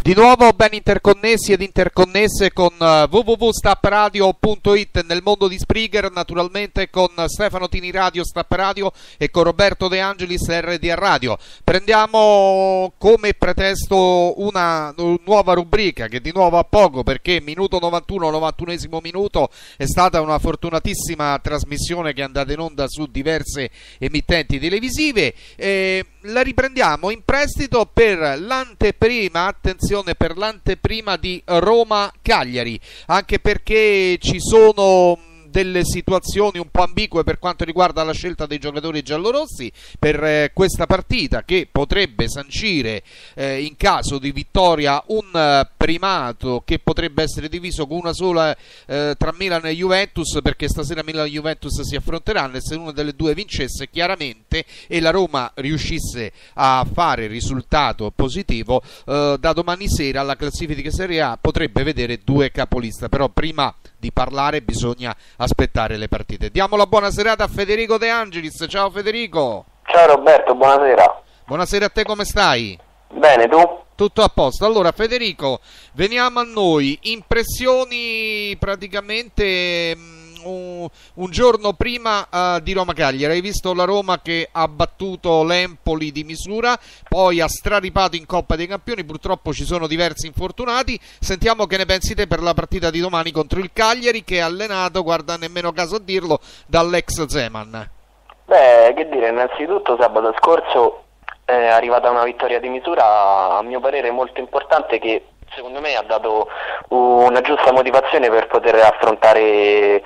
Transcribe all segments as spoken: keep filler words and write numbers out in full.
Di nuovo ben interconnessi ed interconnesse con w w w punto stappradio punto it nel mondo di Spreaker, naturalmente con Stefano Tini Radio, Stapp Radio, e con Roberto De Angelis, R D A Radio. Prendiamo come pretesto una nuova rubrica che di nuovo ha poco, perché minuto novantuno, novantunesimo minuto, è stata una fortunatissima trasmissione che è andata in onda su diverse emittenti televisive. Eh, la riprendiamo in prestito per l'anteprima, attenzione, per l'anteprima di Roma-Cagliari, anche perché ci sono delle situazioni un po' ambigue per quanto riguarda la scelta dei giocatori giallorossi per eh, questa partita, che potrebbe sancire eh, in caso di vittoria un eh, primato che potrebbe essere diviso con una sola eh, tra Milan e Juventus, perché stasera Milan e Juventus si affronteranno e se una delle due vincesse chiaramente e la Roma riuscisse a fare il risultato positivo, eh, da domani sera alla classifica di Serie A potrebbe vedere due capolista. Però prima di parlare bisogna aspettare le partite. Diamo la buona serata a Federico De Angelis. Ciao Federico. Ciao Roberto, buonasera. Buonasera a te, come stai? Bene, tu? Tutto a posto. Allora Federico, veniamo a noi. Impressioni praticamente un, un giorno prima uh, di Roma-Cagliari. Hai visto la Roma che ha battuto l'Empoli di misura, poi ha straripato in Coppa dei Campioni, purtroppo ci sono diversi infortunati. Sentiamo che ne pensi te per la partita di domani contro il Cagliari, che è allenato, guarda nemmeno caso a dirlo, dall'ex Zeman. Beh, che dire, innanzitutto sabato scorso è arrivata una vittoria di misura, a mio parere molto importante, che secondo me ha dato una giusta motivazione per poter affrontare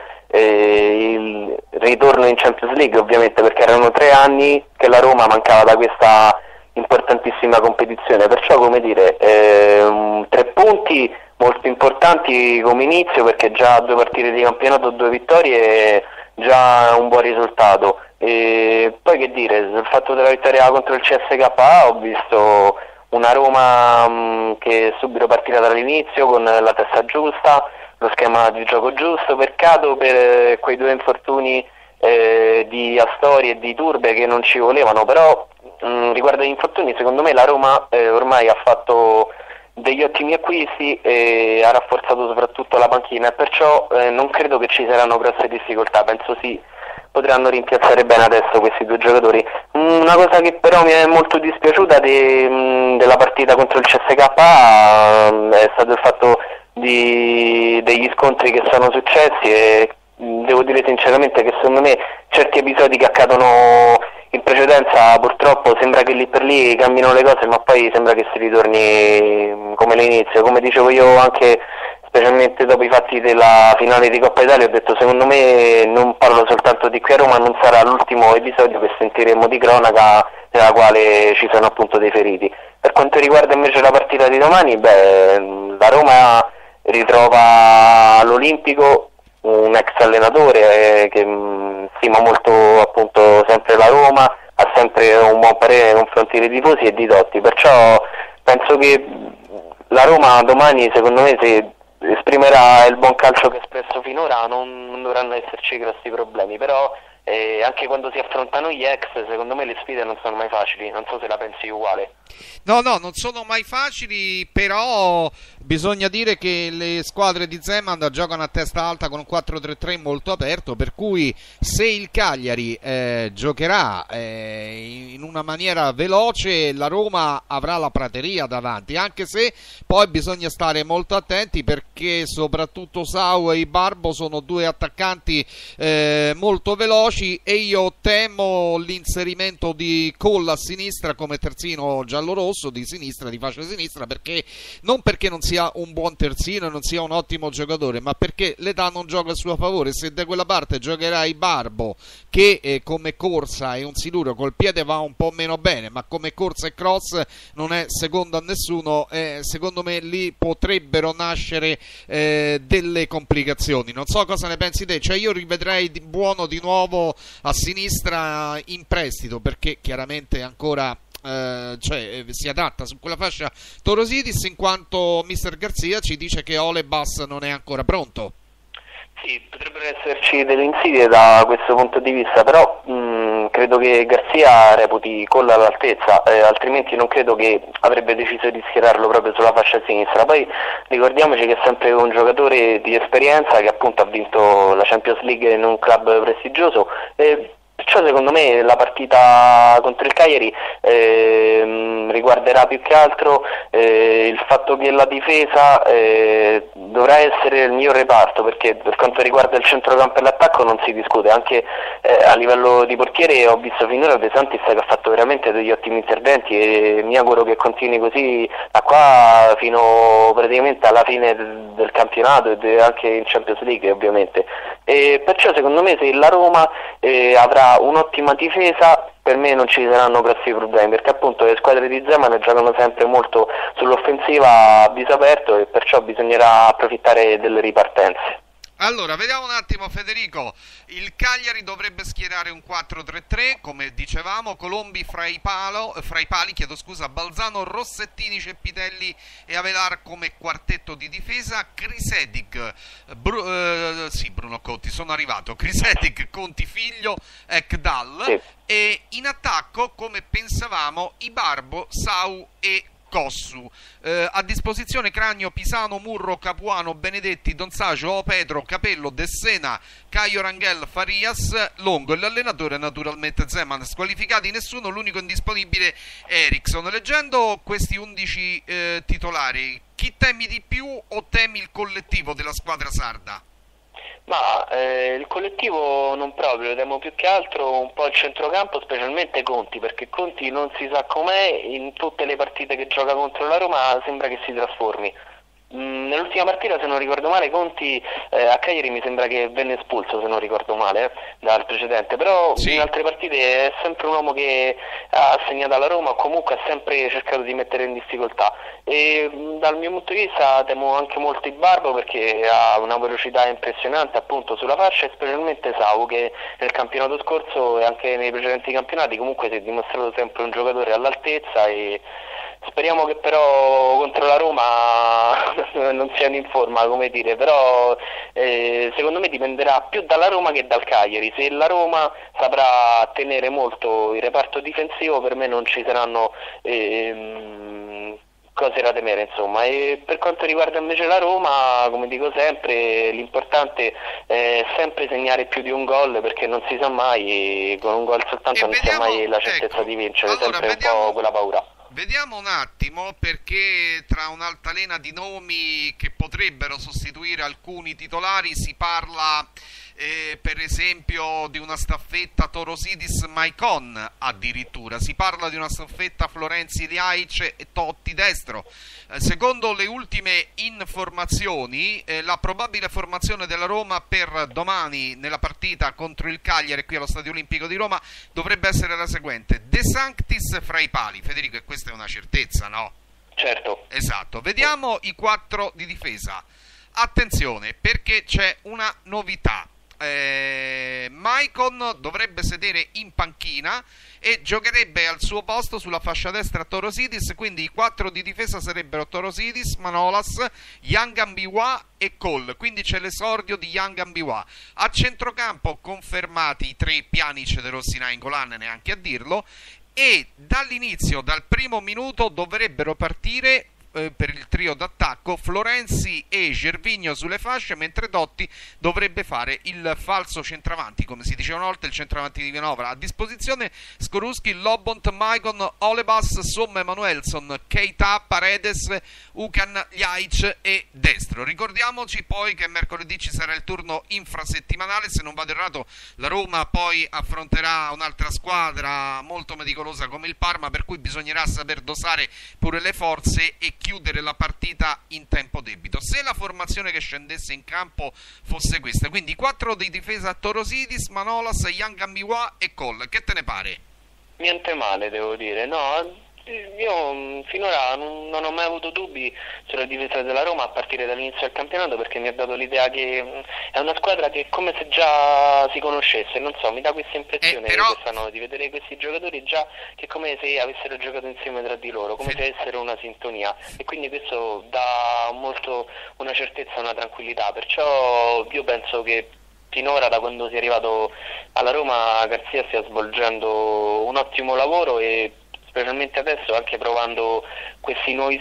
eh, il ritorno in Champions League, ovviamente, perché erano tre anni che la Roma mancava da questa importantissima competizione. Perciò, come dire, eh, tre punti molto importanti come inizio, perché già due partite di campionato, due vittorie è già un buon risultato. E poi che dire, sul fatto della vittoria contro il C S K A ho visto una Roma mh, che subito partirà dall'inizio con la testa giusta, lo schema di gioco giusto. Peccato per eh, quei due infortuni eh, di Astori e di Turbe che non ci volevano, però mh, riguardo agli infortuni secondo me la Roma eh, ormai ha fatto degli ottimi acquisti e ha rafforzato soprattutto la panchina, e perciò eh, non credo che ci saranno grosse difficoltà. Penso sì, potranno rimpiazzare bene adesso questi due giocatori. Una cosa che però mi è molto dispiaciuta de, della partita contro il C S K A è stato il fatto di, degli scontri che sono successi, e devo dire sinceramente che secondo me certi episodi che accadono in precedenza purtroppo sembra che lì per lì cambino le cose, ma poi sembra che si ritorni come all'inizio. Come dicevo io anche specialmente dopo i fatti della finale di Coppa Italia, ho detto secondo me, non parlo soltanto di qui a Roma, non sarà l'ultimo episodio che sentiremo di cronaca nella quale ci sono appunto dei feriti. Per quanto riguarda invece la partita di domani, beh, la Roma ritrova all'Olimpico un ex allenatore eh, che mh, stima molto appunto sempre la Roma, ha sempre un buon parere nei confronti dei tifosi e di Totti, perciò penso che la Roma domani, secondo me, se esprimerà il buon calcio che ha espresso finora, non, non dovranno esserci grossi problemi. Però eh, anche quando si affrontano gli ex, secondo me le sfide non sono mai facili. Non so se la pensi uguale. No, no, non sono mai facili, però bisogna dire che le squadre di Zeman giocano a testa alta con un quattro tre tre molto aperto, per cui se il Cagliari eh, giocherà eh, in una maniera veloce, la Roma avrà la prateria davanti, anche se poi bisogna stare molto attenti, perché soprattutto Sau e Ibarbo sono due attaccanti eh, molto veloci, e io temo l'inserimento di Colla a sinistra come terzino giallorosso, di sinistra, di fascia sinistra, perché non perché non sia un buon terzino e non sia un ottimo giocatore, ma perché l'età non gioca a suo favore. Se da quella parte giocherà Ibarbo, che eh, come corsa è un siluro, col piede va un po' meno bene, ma come corsa e cross non è secondo a nessuno, eh, secondo me lì potrebbero nascere eh, delle complicazioni. Non so cosa ne pensi te, cioè io rivedrei di buono di nuovo a sinistra in prestito, perché chiaramente ancora Uh, cioè si adatta su quella fascia Torosidis, in quanto mister Garzia ci dice che Ole Bass non è ancora pronto. Sì, potrebbero esserci delle insidie da questo punto di vista, però mh, credo che Garzia reputi Colla all'altezza, eh, altrimenti non credo che avrebbe deciso di schierarlo proprio sulla fascia sinistra. Poi ricordiamoci che è sempre un giocatore di esperienza che appunto ha vinto la Champions League in un club prestigioso, e perciò secondo me la partita contro il Cagliari eh, riguarderà più che altro eh, il fatto che la difesa eh, dovrà essere il mio reparto, perché per quanto riguarda il centrocampo e l'attacco non si discute. Anche eh, a livello di portiere ho visto finora De Santis che ha fatto veramente degli ottimi interventi, e mi auguro che continui così da qua fino praticamente alla fine del, del campionato e anche in Champions League ovviamente. E perciò secondo me se la Roma eh, avrà un'ottima difesa, per me non ci saranno grossi problemi, perché appunto le squadre di Zeman giocano sempre molto sull'offensiva a viso aperto, e perciò bisognerà approfittare delle ripartenze. Allora, vediamo un attimo Federico, il Cagliari dovrebbe schierare un quattro tre tre, come dicevamo, Colombi fra i, palo, fra i pali, chiedo scusa, Balzano, Rossettini, Ceppitelli e Avelar come quartetto di difesa, Crisedic, Bru, eh, sì Bruno Conti, sono arrivato, Crisedic, Conti Figlio, Ekdal, sì. E in attacco, come pensavamo, Ibarbo, Sau e Cossu, eh, a disposizione Cragno, Pisano, Murro, Capuano, Benedetti, Donsagio, Pedro, Capello, Dessena, Caio Rangel, Farias, Longo e l'allenatore naturalmente Zeman. Squalificati nessuno, l'unico indisponibile è Eriksson. Leggendo questi undici eh, titolari, chi temi di più o temi il collettivo della squadra sarda? Ma eh, il collettivo non proprio, temo più che altro un po' il centrocampo, specialmente Conti, perché Conti non si sa com'è, in tutte le partite che gioca contro la Roma sembra che si trasformi. Mm, nell'ultima partita, se non ricordo male, Conti eh, a Cagliari mi sembra che venne espulso, se non ricordo male, eh, dal precedente, però sì. In altre partite è sempre un uomo che ha segnato alla Roma, o comunque ha sempre cercato di mettere in difficoltà, e mh, dal mio punto di vista temo anche molto Ibarbo, perché ha una velocità impressionante appunto sulla fascia, e specialmente Sau, che nel campionato scorso e anche nei precedenti campionati comunque si è dimostrato sempre un giocatore all'altezza, e speriamo che però contro la Roma non siano in forma, come dire, però eh, secondo me dipenderà più dalla Roma che dal Cagliari. Se la Roma saprà tenere molto il reparto difensivo, per me non ci saranno ehm, cose da temere, insomma. E per quanto riguarda invece la Roma, come dico sempre, l'importante è sempre segnare più di un gol, perché non si sa mai, con un gol soltanto e non vediamo, si ha mai la certezza ecco, di vincere, allora, sempre vediamo... un po' quella paura. Vediamo un attimo, perché tra un'altalena di nomi che potrebbero sostituire alcuni titolari si parla eh, per esempio di una staffetta Torosidis Maicon, addirittura si parla di una staffetta Florenzi Liaic e Totti destro. Eh, secondo le ultime informazioni eh, la probabile formazione della Roma per domani nella partita contro il Cagliari qui allo Stadio Olimpico di Roma dovrebbe essere la seguente: De Sanctis fra i pali. Federico, e questa è una certezza, no? Certo. Esatto. Vediamo i quattro di difesa. Attenzione, perché c'è una novità. Eh, Maicon dovrebbe sedere in panchina e giocherebbe al suo posto sulla fascia destra Torosidis, quindi i quattro di difesa sarebbero Torosidis, Manolas, Yang Ambiwa e Cole, quindi c'è l'esordio di Yang Ambiwa. A centrocampo confermati i tre Pjanic, De Rossi, Nainggolan, neanche a dirlo, e dall'inizio, dal primo minuto, dovrebbero partire eh, per il trio d'attacco Florenzi e Gervinho sulle fasce, mentre Dotti dovrebbe fare il falso centravanti, come si diceva una volta, il centravanti di Vinovra. A disposizione Skorupski, Lobont, Maicon, Olebas, Somme, Emanuelson, Keita, Paredes, Ucan, Ljajic e Destro. Ricordiamoci poi che mercoledì ci sarà il turno infrasettimanale, se non vado errato la Roma poi affronterà un'altra squadra molto meticolosa come il Parma, per cui bisognerà saper dosare pure le forze e chiudere la partita in tempo debito. Se la formazione che scendesse in campo fosse questa, quindi quattro di difesa Torosidis, Manolas, Yang Ambiwa e Cole, che te ne pare? Niente male, devo dire, no, io finora non, non ho mai avuto dubbi sulla difesa della Roma a partire dall'inizio del campionato, perché mi ha dato l'idea che è una squadra che è come se già si conoscesse, non so, mi dà questa impressione eh, però... quest'anno, di vedere questi giocatori già che come se avessero giocato insieme tra di loro, come sì. se avessero una sintonia, e quindi questo dà molto una certezza, una tranquillità, perciò io penso che finora, da quando si è arrivato alla Roma, Garzia stia svolgendo un ottimo lavoro e specialmente adesso anche provando questi nuovi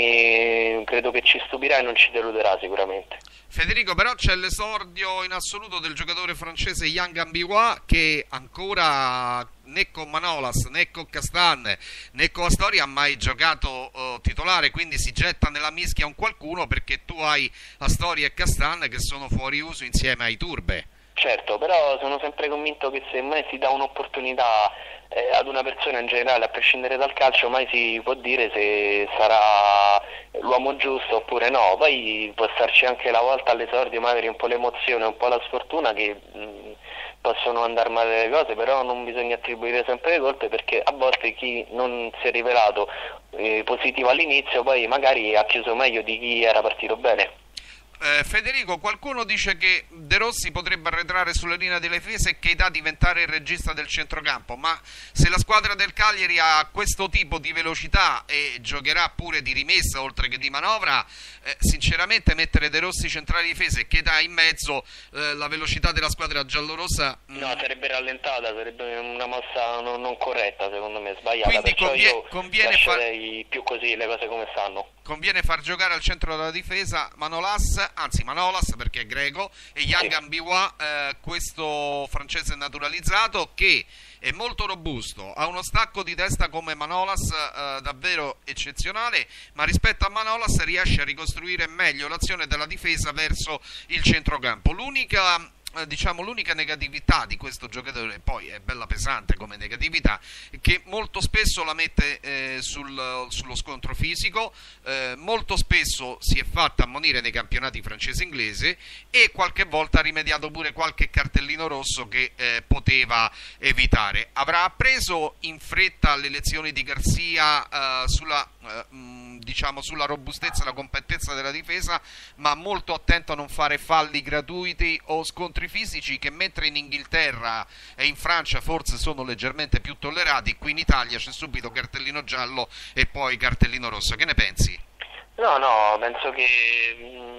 schemi credo che ci stupirà e non ci deluderà sicuramente. Federico, però c'è l'esordio in assoluto del giocatore francese Yang Ambiwa, che ancora né con Manolas né con Castan né con Astori ha mai giocato uh, titolare, quindi si getta nella mischia un qualcuno, perché tu hai Astori e Castan che sono fuori uso insieme ai Turbe. Certo, però sono sempre convinto che se mai si dà un'opportunità eh, ad una persona in generale, a prescindere dal calcio, mai si può dire se sarà l'uomo giusto oppure no. Poi può starci anche la volta all'esordio magari un po' l'emozione, un po' la sfortuna, che mh, possono andare male le cose, però non bisogna attribuire sempre le colpe, perché a volte chi non si è rivelato eh, positivo all'inizio poi magari ha chiuso meglio di chi era partito bene. Eh, Federico, qualcuno dice che De Rossi potrebbe arretrare sulle linee delle difese e Keita diventare il regista del centrocampo, ma se la squadra del Cagliari ha questo tipo di velocità e giocherà pure di rimessa oltre che di manovra, eh, sinceramente mettere De Rossi centrale di difesa e Keita in mezzo, eh, la velocità della squadra giallorossa mh... no, sarebbe rallentata, sarebbe una mossa non, non corretta, secondo me, sbagliata. Quindi perciò convie- io conviene lascerei far... più così le cose come stanno. Conviene far giocare al centro della difesa Manolas, anzi Manolas perché è greco, e Yang Ambiwa, eh, questo francese naturalizzato che è molto robusto, ha uno stacco di testa come Manolas eh, davvero eccezionale, ma rispetto a Manolas riesce a ricostruire meglio l'azione della difesa verso il centrocampo. L'unica Eh, diciamo l'unica negatività di questo giocatore, poi è bella pesante come negatività, che molto spesso la mette eh, sul, sullo scontro fisico, eh, molto spesso si è fatta ammonire nei campionati francese e inglese e qualche volta ha rimediato pure qualche cartellino rosso che eh, poteva evitare. Avrà preso in fretta le lezioni di Garzia eh, sulla eh, mh, diciamo sulla robustezza e la completezza della difesa, ma molto attento a non fare falli gratuiti o scontri fisici che, mentre in Inghilterra e in Francia forse sono leggermente più tollerati, qui in Italia c'è subito cartellino giallo e poi cartellino rosso. Che ne pensi? No, no, penso che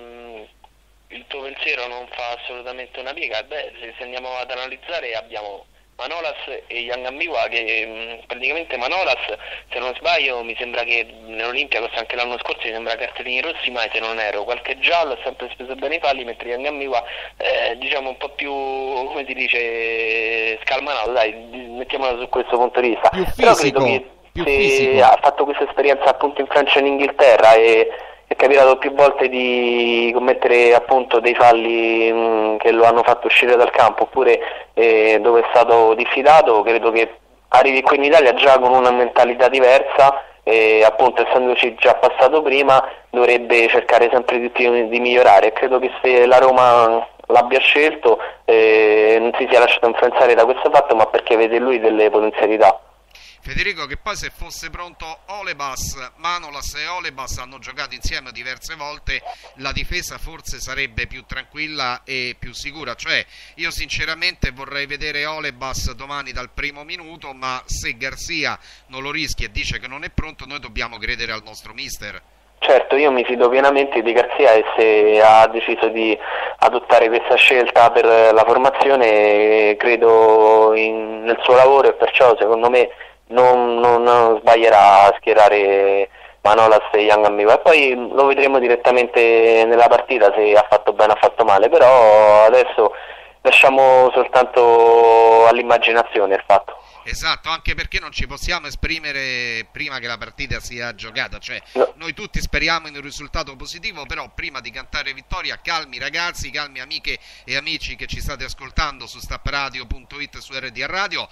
mh, il tuo pensiero non fa assolutamente una piega. Beh, se, se andiamo ad analizzare abbiamo Manolas e Yang Ambiwa, che mh, praticamente Manolas, se non sbaglio, mi sembra che nell'Olympiacos anche l'anno scorso mi sembra cartellini rossi, ma se non ero qualche giallo, ha sempre speso bene i falli, mentre Yang Ambiwa eh, diciamo un po' più, come si dice, scalmanato, dai, mettiamola su questo punto di vista. Più Però fisico, credo che più se fisico. ha fatto questa esperienza appunto in Francia e in Inghilterra e è capitato più volte di commettere appunto dei falli mh, che lo hanno fatto uscire dal campo, oppure eh, dove è stato diffidato, credo che arrivi qui in Italia già con una mentalità diversa e appunto essendoci già passato prima dovrebbe cercare sempre di più di migliorare, e credo che se la Roma l'abbia scelto eh, non si sia lasciato influenzare da questo fatto, ma perché vede lui delle potenzialità. Federico, che poi se fosse pronto Olebas, Manolas e Olebas hanno giocato insieme diverse volte, la difesa forse sarebbe più tranquilla e più sicura. Cioè, io sinceramente vorrei vedere Olebas domani dal primo minuto, ma se Garzia non lo rischia e dice che non è pronto, noi dobbiamo credere al nostro mister. Certo, io mi fido pienamente di Garzia e se ha deciso di adottare questa scelta per la formazione credo in, nel suo lavoro, e perciò secondo me Non, non, non sbaglierà a schierare Manolas e Yang Ambiwa, e poi lo vedremo direttamente nella partita se ha fatto bene o ha fatto male, però adesso lasciamo soltanto all'immaginazione il fatto. Esatto, anche perché non ci possiamo esprimere prima che la partita sia giocata, cioè No. noi tutti speriamo in un risultato positivo, però prima di cantare vittoria, calmi ragazzi, calmi amiche e amici che ci state ascoltando su stapperadio punto it, su R D A Radio,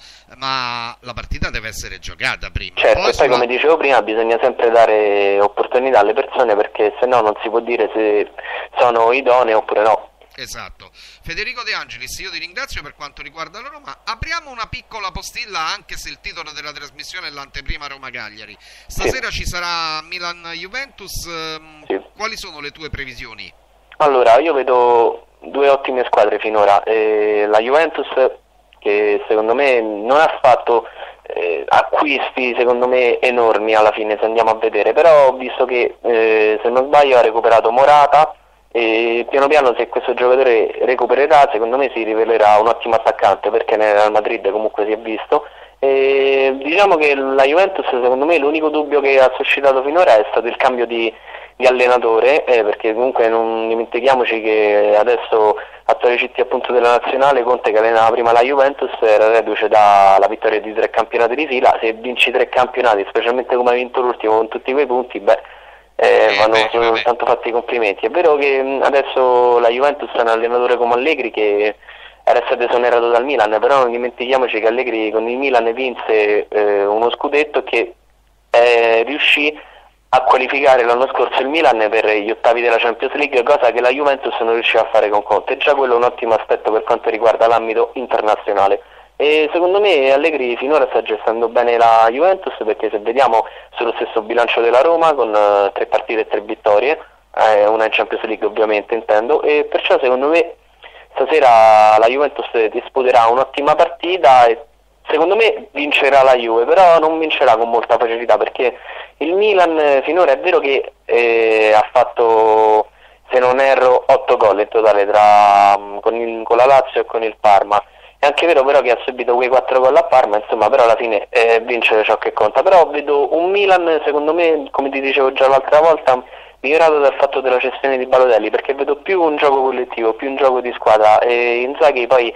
ma la partita deve essere giocata prima. Certo, poi e poi sulla... come dicevo prima bisogna sempre dare opportunità alle persone, perché se no non si può dire se sono idonee oppure no. Esatto. Federico De Angelis, io ti ringrazio per quanto riguarda la Roma. Apriamo una piccola postilla, anche se il titolo della trasmissione è l'anteprima Roma-Cagliari. Stasera Sì. ci sarà Milan-Juventus. Sì. Quali sono le tue previsioni? Allora, io vedo due ottime squadre finora. Eh, la Juventus, che secondo me non ha fatto eh, acquisti secondo me enormi alla fine, se andiamo a vedere, però ho visto che eh, se non sbaglio ha recuperato Morata e piano piano, se questo giocatore recupererà, secondo me si rivelerà un ottimo attaccante, perché nel Real Madrid comunque si è visto. E diciamo che la Juventus, secondo me, l'unico dubbio che ha suscitato finora è stato il cambio di, di allenatore, eh, perché comunque non dimentichiamoci che adesso, attuale C T appunto della nazionale, Conte, che allenava prima la Juventus, era reduce dalla vittoria di tre campionati di fila. Se vinci tre campionati, specialmente come ha vinto l'ultimo con tutti quei punti, beh, eh, vanno eh, soltanto fatti i complimenti. È vero che mh, adesso la Juventus ha un allenatore come Allegri che era stato esonerato dal Milan, però non dimentichiamoci che Allegri con il Milan vinse eh, uno scudetto, che eh, riuscì a qualificare l'anno scorso il Milan per gli ottavi della Champions League, cosa che la Juventus non riusciva a fare con Conte. Già quello è un ottimo aspetto per quanto riguarda l'ambito internazionale. E secondo me Allegri finora sta gestendo bene la Juventus, perché se vediamo sullo stesso bilancio della Roma, con uh, tre partite e tre vittorie, eh, una in Champions League ovviamente intendo, e perciò secondo me stasera la Juventus disputerà un'ottima partita e secondo me vincerà la Juve, però non vincerà con molta facilità, perché il Milan finora è vero che eh, ha fatto, se non erro, otto gol in totale tra, con, il, con la Lazio e con il Parma. È anche vero però che ha subito quei quattro gol a Parma, insomma, però alla fine eh, vincere ciò che conta. Però vedo un Milan, secondo me, come ti dicevo già l'altra volta, migliorato dal fatto della cessione di Balotelli, perché vedo più un gioco collettivo, più un gioco di squadra, e Inzaghi poi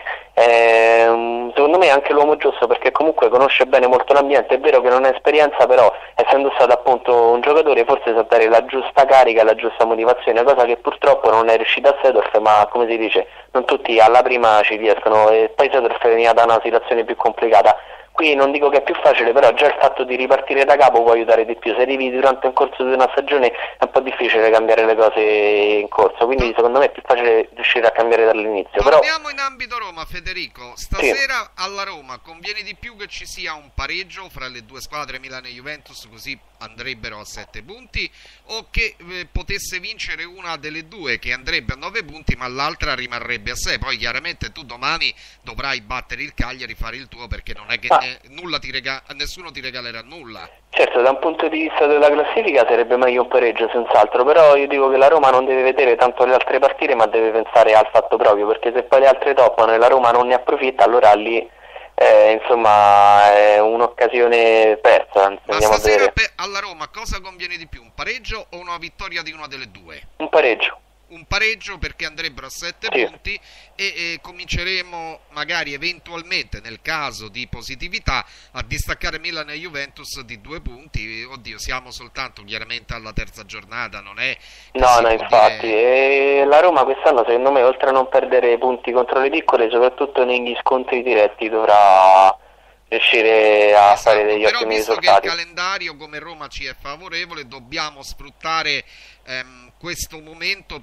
è, secondo me, è anche l'uomo giusto, perché comunque conosce bene molto l'ambiente. È vero che non ha esperienza, però essendo stato appunto un giocatore forse sa dare la giusta carica, la giusta motivazione, cosa che purtroppo non è riuscita a Seedorf, ma come si dice, non tutti alla prima ci riescono, e poi Seedorf veniva da una situazione più complicata. Qui non dico che è più facile, però già il fatto di ripartire da capo può aiutare di più. Se arrivi durante il corso di una stagione è un po' difficile cambiare le cose in corso, quindi secondo me è più facile riuscire a cambiare dall'inizio. Torniamo però... in ambito Roma, Federico. Stasera sì. Alla Roma conviene di più che ci sia un pareggio fra le due squadre, Milan e Juventus, così andrebbero a sette punti, o che eh, potesse vincere una delle due, che andrebbe a nove punti ma l'altra rimarrebbe a sei? Poi chiaramente tu domani dovrai battere il Cagliari, fare il tuo, perché non è che ah. ne, nulla ti rega- nessuno ti regalerà nulla. Certo, da un punto di vista della classifica sarebbe meglio un pareggio senz'altro, però io dico che la Roma non deve vedere tanto le altre partite, ma deve pensare al fatto proprio, perché se poi le altre toppano e la Roma non ne approfitta, allora lì eh, insomma è un'occasione persa. Ma stasera per, alla Roma cosa conviene di più, un pareggio o una vittoria di una delle due? Un pareggio. Un pareggio, perché andrebbero a sette sì. punti e, e cominceremo magari eventualmente, nel caso di positività, a distaccare Milan e Juventus di due punti. Oddio, siamo soltanto chiaramente alla terza giornata, non è... No, no, infatti, dire... e la Roma quest'anno secondo me, oltre a non perdere punti contro le piccole, soprattutto negli scontri diretti dovrà riuscire a esatto, fare degli però ottimi visto risultati. Che il calendario come Roma ci è favorevole, dobbiamo sfruttare ehm, questo momento,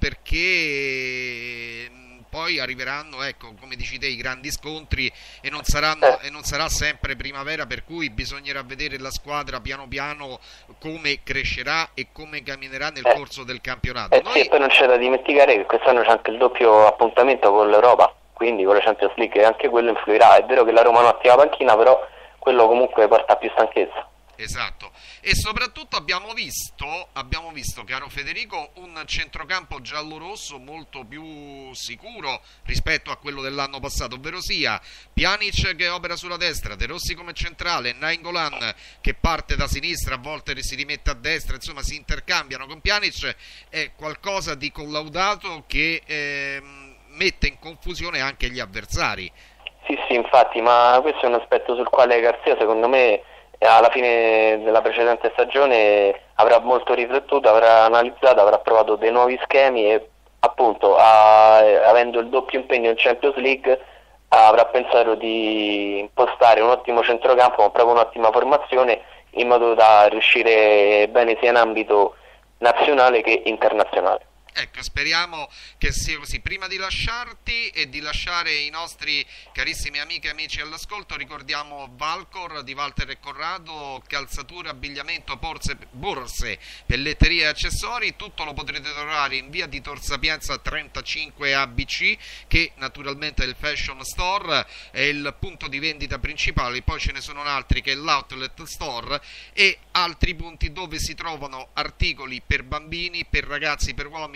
perché poi arriveranno, ecco, come dici te, i grandi scontri e non saranno eh. e non sarà sempre primavera, per cui bisognerà vedere la squadra piano piano come crescerà e come camminerà nel eh. corso del campionato. Eh Noi... sì, poi non c'è da dimenticare che quest'anno c'è anche il doppio appuntamento con l'Europa, quindi con la Champions League, e anche quello influirà. È vero che la Roma ha un'ottima panchina, però quello comunque porta più stanchezza. Esatto, e soprattutto abbiamo visto, abbiamo visto, caro Federico, un centrocampo giallorosso molto più sicuro rispetto a quello dell'anno passato, ovvero sia Pjanic che opera sulla destra, De Rossi come centrale, Nainggolan che parte da sinistra, a volte si rimette a destra, insomma si intercambiano con Pjanic. È qualcosa di collaudato che eh, mette in confusione anche gli avversari. Sì, sì, infatti, ma questo è un aspetto sul quale Garzia, secondo me, alla fine della precedente stagione avrà molto riflettuto, avrà analizzato, avrà provato dei nuovi schemi e appunto a, avendo il doppio impegno in Champions League avrà pensato di impostare un ottimo centrocampo, ma proprio un'ottima formazione, in modo da riuscire bene sia in ambito nazionale che internazionale. Ecco, speriamo che sia così. Prima di lasciarti e di lasciare i nostri carissimi amiche e amici all'ascolto, ricordiamo Valcor di Walter e Corrado, calzature, abbigliamento, borse, borse, pelletterie e accessori. Tutto lo potrete trovare in via di Tor Sapienza trentacinque A B C, che naturalmente è il Fashion Store, è il punto di vendita principale. Poi ce ne sono altri, che è l'Outlet Store, e altri punti dove si trovano articoli per bambini, per ragazzi, per uomini,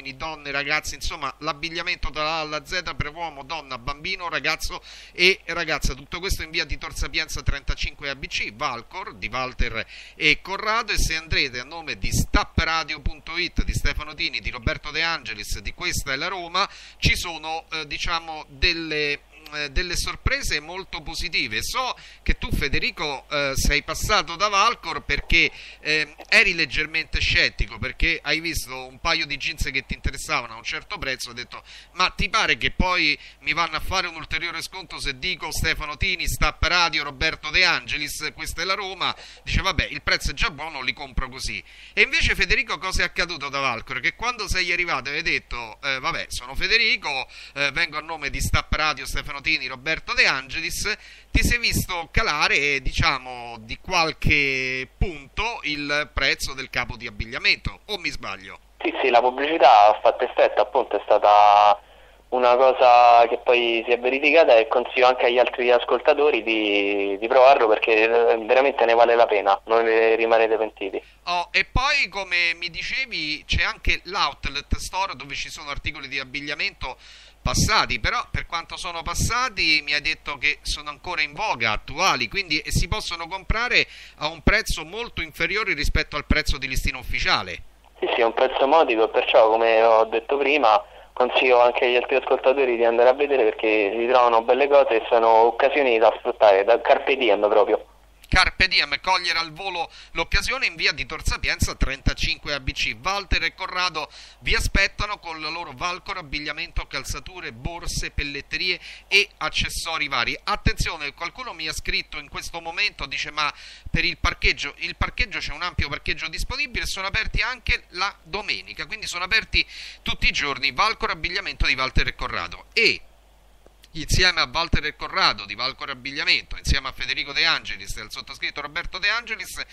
uomini, donne, ragazzi, insomma l'abbigliamento dalla A alla Z per uomo, donna, bambino, ragazzo e ragazza. Tutto questo in via di Tor Sapienza trentacinque A B C, Valcor, di Walter e Corrado. E se andrete a nome di stapperadio punto it, di Stefano Tini, di Roberto De Angelis, di Questa è la Roma, ci sono eh, diciamo delle delle sorprese molto positive. So che tu, Federico, eh, sei passato da Valcor perché eh, eri leggermente scettico, perché hai visto un paio di jeans che ti interessavano a un certo prezzo, hai detto ma ti pare che poi mi vanno a fare un ulteriore sconto se dico Stefano Tini, Stapp Radio, Roberto De Angelis, Questa è la Roma? Dice vabbè, il prezzo è già buono, li compro così. E invece, Federico, cosa è accaduto da Valcor? Che quando sei arrivato hai detto eh, vabbè, sono Federico, eh, vengo a nome di Stapp Radio, Stefano Tini, Roberto De Angelis, ti sei visto calare, diciamo, di qualche punto il prezzo del capo di abbigliamento, o mi sbaglio? Sì, sì, la pubblicità ha fatto effetto, appunto è stata una cosa che poi si è verificata, e consiglio anche agli altri ascoltatori di, di provarlo, perché veramente ne vale la pena, non ne rimanete pentiti. Oh, e poi, come mi dicevi, c'è anche l'outlet store dove ci sono articoli di abbigliamento passati, però per quanto sono passati mi hai detto che sono ancora in voga, attuali, quindi si possono comprare a un prezzo molto inferiore rispetto al prezzo di listino ufficiale. Sì, sì, è un prezzo modico, perciò, come ho detto prima, consiglio anche agli altri ascoltatori di andare a vedere, perché si trovano belle cose e sono occasioni da sfruttare, da carpe diem proprio. Carpe diem, cogliere al volo l'occasione. In via di Tor Sapienza trentacinque A B C. Walter e Corrado vi aspettano con la loro Valcor abbigliamento, calzature, borse, pelletterie e accessori vari. Attenzione, qualcuno mi ha scritto in questo momento, dice ma per il parcheggio, il parcheggio c'è un ampio parcheggio disponibile, sono aperti anche la domenica, quindi sono aperti tutti i giorni. Valcor abbigliamento di Walter e Corrado. E insieme a Walter e Corrado di Valcor Abbigliamento, insieme a Federico De Angelis e al sottoscritto Roberto De Angelis,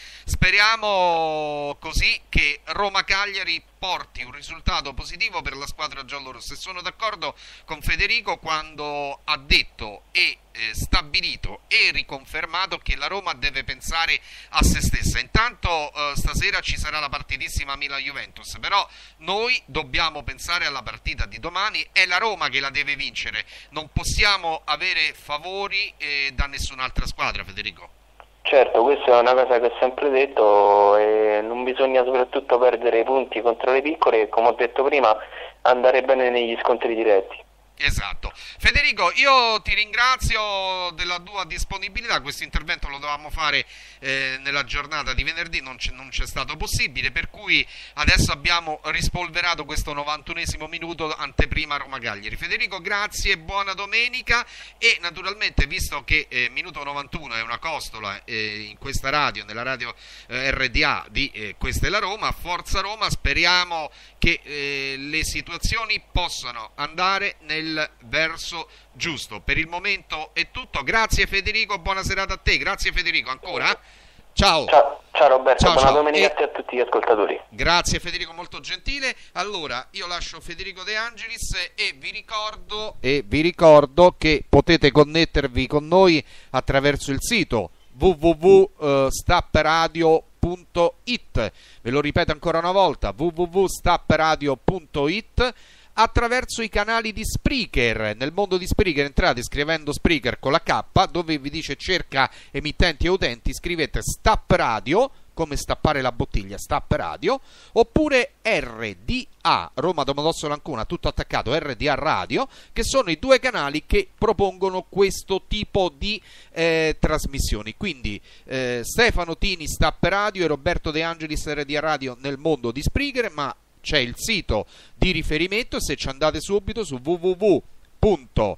speriamo così che Roma-Cagliari porti un risultato positivo per la squadra giallorossa. E sono d'accordo con Federico quando ha detto e eh, stabilito e riconfermato che la Roma deve pensare a se stessa. Intanto eh, stasera ci sarà la partitissima Milan-Juventus, però noi dobbiamo pensare alla partita di domani, è la Roma che la deve vincere, non possiamo avere favori eh, da nessun'altra squadra, Federico. Certo, questa è una cosa che ho sempre detto, e non bisogna soprattutto perdere i punti contro le piccole, e come ho detto prima andare bene negli scontri diretti. Esatto. Federico, io ti ringrazio della tua disponibilità. Questo intervento lo dovevamo fare eh, nella giornata di venerdì, non c'è, non c'è stato possibile, per cui adesso abbiamo rispolverato questo novantunesimo minuto anteprima Roma-Cagliari. Federico, grazie, buona domenica. E naturalmente, visto che eh, minuto novantuno è una costola eh, in questa radio, nella radio eh, R D A di eh, Questa è la Roma, Forza Roma, speriamo che eh, le situazioni possano andare nel verso giusto. Per il momento è tutto, grazie Federico, buona serata a te. Grazie Federico ancora. Ciao. Ciao, ciao Roberto, ciao, buona ciao. domenica E... a te e a tutti gli ascoltatori. Grazie Federico, molto gentile. Allora, io lascio Federico De Angelis e vi ricordo e vi ricordo che potete connettervi con noi attraverso il sito w w w punto stapperadio punto it. Ve lo ripeto ancora una volta, w w w punto stapperadio punto it, attraverso i canali di Spreaker. Nel mondo di Spreaker entrate scrivendo Spreaker con la K, dove vi dice cerca emittenti e utenti, scrivete Stapp Radio, come stappare la bottiglia, Stapp Radio, oppure R D A, Roma Domodossola Ancona, tutto attaccato, R D A Radio, che sono i due canali che propongono questo tipo di eh, trasmissioni. Quindi eh, Stefano Tini, Stapp Radio, e Roberto De Angelis, R D A Radio nel mondo di Spreaker, ma c'è il sito di riferimento, se ci andate subito su w w w punto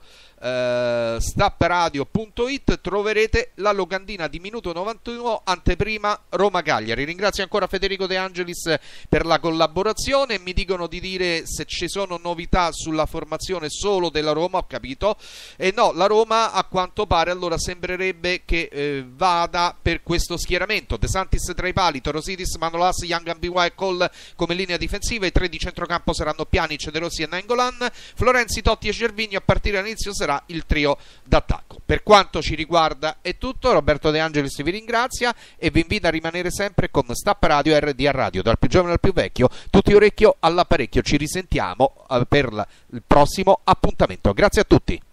stapperadio punto it troverete la locandina di minuto novantuno anteprima Roma-Cagliari. Ringrazio ancora Federico De Angelis per la collaborazione. Mi dicono di dire se ci sono novità sulla formazione solo della Roma, ho capito, e no, la Roma a quanto pare allora sembrerebbe che eh, vada per questo schieramento: De Santis tra i pali, Torosidis, Manolas, Young, Ambiwa e Cole come linea difensiva, i tre di centrocampo saranno Pjanic, De Rossi e Nainggolan, Florenzi, Totti e Cervini a partire dall'inizio serata sarà il trio d'attacco. Per quanto ci riguarda è tutto, Roberto De Angelis vi ringrazia e vi invita a rimanere sempre con Stap Radio e R D A Radio, dal più giovane al più vecchio, tutti orecchio all'apparecchio. Ci risentiamo eh, per la, il prossimo appuntamento. Grazie a tutti.